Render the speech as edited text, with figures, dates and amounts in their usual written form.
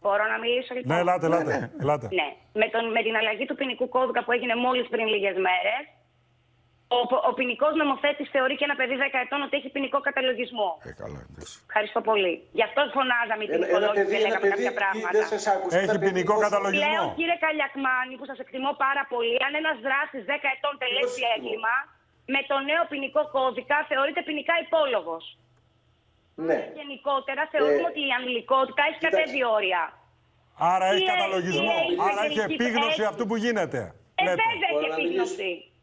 Μπορώ να μιλήσω λοιπόν? Ναι, ελάτε. Ναι. Με την αλλαγή του ποινικού κώδικα που έγινε μόλις πριν λίγες μέρες, ο ποινικός νομοθέτης θεωρεί και ένα παιδί 10 ετών ότι έχει ποινικό καταλογισμό. Καλά, εντάξει. Ευχαριστώ πολύ. Γι' αυτό φωνάζαμε οι ποινικολόγοι και λέγαμε κάποια πράγματα. Έχει ποινικό καταλογισμό. Λέω, κύριε Καλιακμάνη, που σας εκτιμώ πάρα πολύ, αν ένας δράστης 10 ετών τελέσει έγκλημα, με το νέο ποινικό κώδικα θεωρείται ποινικά υπόλογος. Ναι. Γενικότερα θεωρούμε ότι η ανηλικότητα έχει κατέβει όρια. Άρα έχει καταλογισμό. Άρα έχει επίγνωση αυτού που γίνεται. Βέβαια έχει επίγνωση.